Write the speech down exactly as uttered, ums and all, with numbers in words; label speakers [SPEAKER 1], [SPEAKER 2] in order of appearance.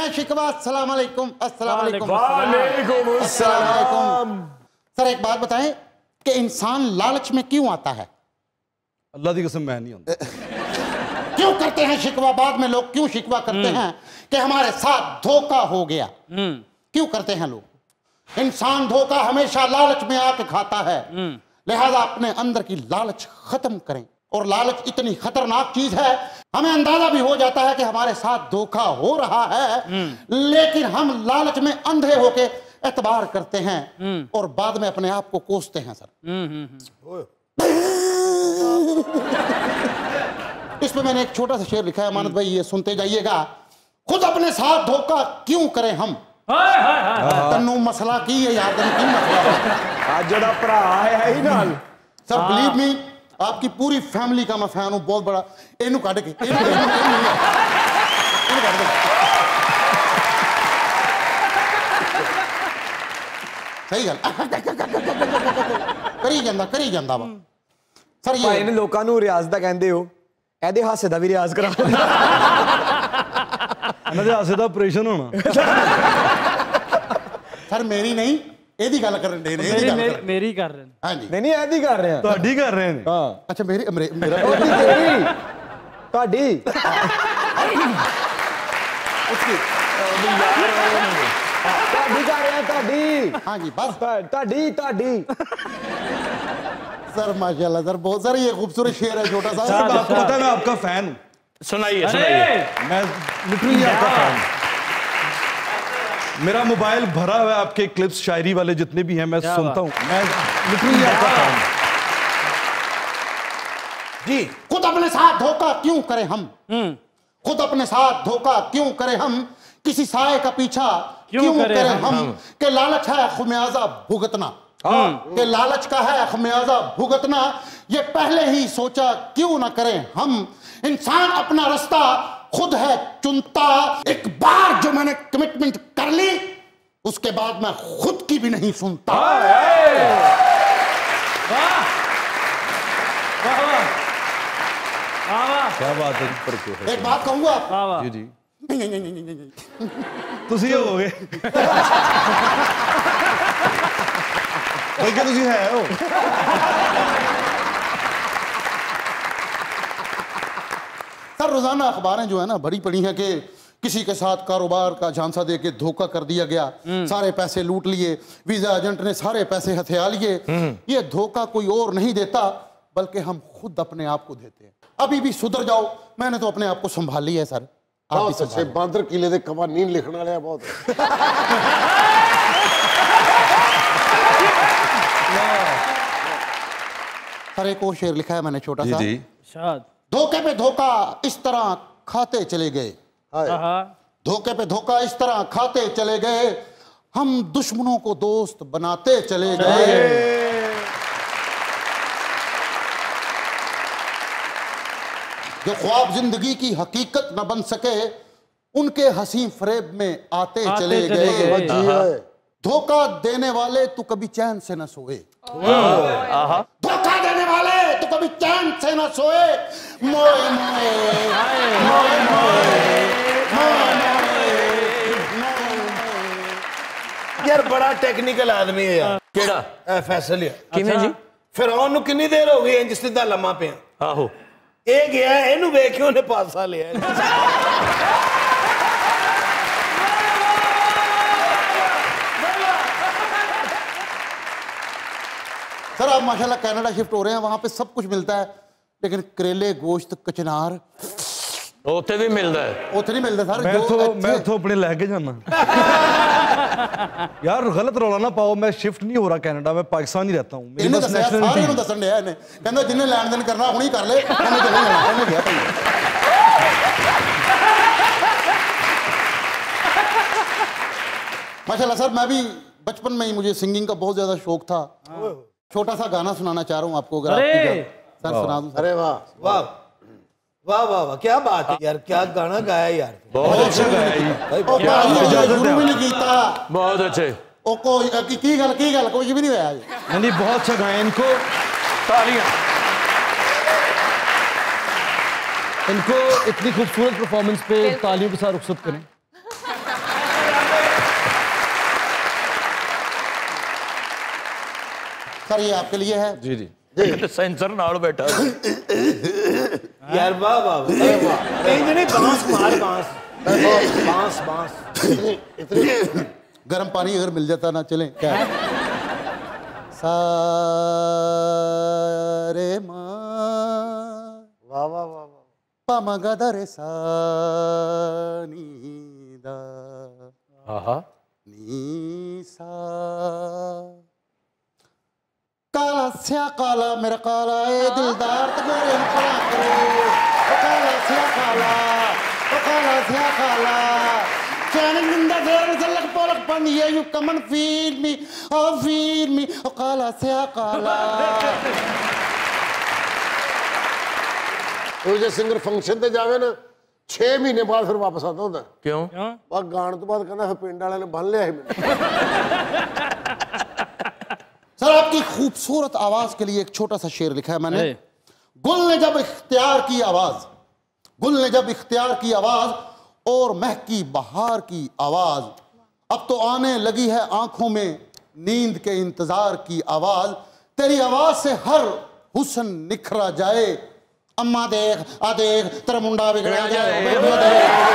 [SPEAKER 1] हैं शिकवा। अस्सलाम वालेकुम। अस्सलाम वालेकुम।
[SPEAKER 2] वालेकुम अस्सलाम।
[SPEAKER 1] सर एक बात बताएं कि इंसान लालच में क्यों आता है?
[SPEAKER 3] अल्लाह की कसम मैं नहीं आता।
[SPEAKER 1] क्यों करते हैं शिकवा? बाद में लोग क्यों शिकवा करते हैं कि हमारे साथ धोखा हो गया? क्यों करते हैं लोग? इंसान धोखा हमेशा लालच में आके खाता है, लिहाजा अपने अंदर की लालच खत्म करें। और लालच इतनी खतरनाक चीज है, हमें अंदाजा भी हो जाता है कि हमारे साथ धोखा हो रहा है, लेकिन हम लालच में अंधे होके एतबार करते हैं और बाद में अपने आप को कोसते हैं। सर इस पे मैंने एक छोटा सा शेर लिखा है, मानद भाई ये सुनते जाइएगा। खुद अपने साथ धोखा क्यों करें हम, तन्नू मसला की है यार, की मसला
[SPEAKER 2] आज जड़ा भरा है ही नाल।
[SPEAKER 1] सर बिलीव मी, आपकी पूरी फैमिली का मैं फैन हूं, बहुत बड़ा। इनू काट के इनू इनू इनू काट दे। सही गल करी जांदा करी जांदा वा। सर ये
[SPEAKER 2] इन लोकां नू रियाज दा कहंदे हो, एदे हासे दा भी रियाज करा।
[SPEAKER 3] इन्हां दे हासे दा ऑपरेशन होना।
[SPEAKER 1] सर मेरी नहीं, एदी गल करन दे ने, एदी गल
[SPEAKER 4] मेरी मेरी कर रहे हैं।
[SPEAKER 1] हां जी
[SPEAKER 2] नहीं नहीं एदी कर रहे हैं,
[SPEAKER 3] ਤੁਹਾਡੀ कर रहे हैं।
[SPEAKER 2] हां
[SPEAKER 1] अच्छा मेरी मेरा
[SPEAKER 2] ओदी तेरी ਤੁਹਾਡੀ
[SPEAKER 1] उसकी
[SPEAKER 2] ਤੁਹਾਡੀ कर रहे हैं, ਤੁਹਾਡੀ।
[SPEAKER 1] हां जी बस
[SPEAKER 2] ਤੁਹਾਡੀ ਤੁਹਾਡੀ।
[SPEAKER 1] सर माशाल्लाह सर, बहुत सर ये खूबसूरत शेर है छोटा सा।
[SPEAKER 3] आपको पता है मैं आपका फैन हूँ।
[SPEAKER 5] सुनाइए सुनाइए।
[SPEAKER 3] मैं लिटरली आपका फैन हूँ। मेरा मोबाइल भरा हुआ है आपके क्लिप्स, शायरी वाले जितने भी हैं मैं सुनता हूँ। मैं लिटरली आपका फैन हूँ
[SPEAKER 1] जी। खुद अपने साथ धोखा क्यों करें हम, खुद अपने साथ धोखा क्यों करें हम, किसी साए का पीछा क्यों, क्यों करें, करें हम, हम? कि लालच है खमियाजा भुगतना, कि लालच का है खमियाजा भुगतना, ये पहले ही सोचा क्यों ना करें हम। इंसान अपना रास्ता खुद है चुनता, एक बार जो मैंने कमिटमेंट कर ली उसके बाद मैं खुद की भी नहीं सुनता।
[SPEAKER 3] क्या बात है।
[SPEAKER 1] एक बात कहूंगा
[SPEAKER 3] जी जी तुसी हो गए बल्कि तुसी है हो।
[SPEAKER 1] सर रोजाना अखबारें जो है ना बड़ी पड़ी हैं कि किसी के साथ कारोबार का झांसा देके धोखा कर दिया गया, सारे पैसे लूट लिए, वीजा एजेंट ने सारे पैसे हथिया लिए। ये धोखा कोई और नहीं देता बल्कि हम खुद अपने आप को देते हैं। अभी भी सुधर जाओ, मैंने तो अपने आप को संभाल लिया है सर।
[SPEAKER 6] बहुत अच्छे बांदर किले दे कवानीन लिखने वाले बहुत।
[SPEAKER 1] सर एक और शेर लिखा है मैंने छोटा सा।
[SPEAKER 3] जी जी।
[SPEAKER 1] धोखे पे धोखा इस तरह खाते चले गए, धोखे पे धोखा इस तरह खाते चले गए, हम दुश्मनों को दोस्त बनाते चले गए। जो ख्वाब जिंदगी की हकीकत न बन सके उनके हंसी फरेब में आते, आते चले, चले गए, गए। धोखा देने वाले तू कभी चैन से न सोए, धोखा देने वाले तू कभी चैन से न सोए, मोए मोए मोए मोए।
[SPEAKER 6] यार बड़ा टेक्निकल आदमी है यार।
[SPEAKER 5] केड़ा
[SPEAKER 6] ए फैसल है
[SPEAKER 5] किवें जी?
[SPEAKER 6] फिरौन नु कितनी देर हो गई जिस सीधा लम्मा पे
[SPEAKER 5] आहो
[SPEAKER 6] ਇਹ ਗਿਆ ਇਹਨੂੰ ਵੇਖ ਕੇ ਉਹਨੇ ਪਾਸਾ ਲਿਆ।
[SPEAKER 1] सर आप माशाल्लाह कनाडा शिफ्ट हो रहे हैं, वहां पे सब कुछ मिलता है लेकिन करेले गोश्त कचनार
[SPEAKER 5] उत्थे भी मिलता है,
[SPEAKER 1] उत्थे नहीं मिलता सर।
[SPEAKER 3] मैं तो मैं तो अपने लेके जाना यार, गलत रौला ना पाओ। मैं शिफ्ट नहीं हो रहा कनाडा, मैं पाकिस्तान ही रहता हूँ। मेरी बस
[SPEAKER 1] नेशनलिटी ਨੂੰ ਦੱਸਣ ਡਿਆ ਇਹਨੇ, ਕਹਿੰਦਾ ਜਿੰਨੇ ਲੈਣ ਦੇਣ ਕਰਨਾ ਹੁਣੀ ਕਰ ਲੈ, ਉਹਨੇ ਚਲੇ ਜਾਣਾ, ਉਹਨੇ ਗਿਆ ਭਾਈ। माशाल्लाह सर मैं भी बचपन में ही मुझे सिंगिंग का बहुत ज्यादा शौक था। छोटा सा गाना सुनाना चाह रहा हूँ आपको, अगर आप सर सुना दूं।
[SPEAKER 6] अरे वाह वाह वाह वाह वाह, क्या बात है यार, क्या गाना गाया यार,
[SPEAKER 5] बहुत अच्छा गाया जी, बहुत अच्छे।
[SPEAKER 1] ओ कोई की की गल की गल कोई भी नहीं होया जी।
[SPEAKER 3] नहीं बहुत अच्छा गाया, इनको
[SPEAKER 5] तालियां।
[SPEAKER 3] इनको इतनी खूबसूरत परफॉर्मेंस पे तालियों के साथ रुखसत करें।
[SPEAKER 1] सर ये आपके लिए है।
[SPEAKER 3] जी जी
[SPEAKER 5] सेंसर नाल बैठा
[SPEAKER 6] यार वाह वाह वाह नहीं नहीं बांस मार बांस बांस बांस
[SPEAKER 1] गर्म पानी अगर मिल जाता ना चले क्या सारे माँ
[SPEAKER 6] वाह वाह वाह
[SPEAKER 1] पमगदरे सा नी दा
[SPEAKER 5] आहा
[SPEAKER 1] नी सा काला स्या काला मेरा काला ए दिलदार तगोरे पड़ा करो ओ काला स्या काला ओ काला स्या काला Standing in the air is a like pollock bunny. Here you come and feed me, oh feed me, oh kala se kala.
[SPEAKER 4] ਉਹ ਜੇ ਸਿੰਗਰ ਫੰਕਸ਼ਨ ਤੇ ਜਾਵੇ ਨਾ छह महीने बाद फिर वापस आता ਹੁੰਦਾ
[SPEAKER 5] क्यों
[SPEAKER 4] ਬਾ ਗਾਣ ਤੋਂ ਬਾਅਦ ਕਹਿੰਦਾ ਫਿਰ ਪਿੰਡ ਵਾਲਿਆਂ ਨੇ ਬੰਨ ਲਿਆ ਸੀ ਮੈਨੂੰ
[SPEAKER 1] सर आपकी खूबसूरत आवाज के लिए एक छोटा सा शेर लिखा है मैंने। गुल ने जब इख्तियार की आवाज गुल ने जब इख्तियार की आवाज और महकी बहार की आवाज अब तो आने लगी है आंखों में नींद के इंतजार की आवाज तेरी आवाज से हर हुस्न निखरा जाए अम्मा देख आ देख तेरा मुंडा बिगड़ा जाए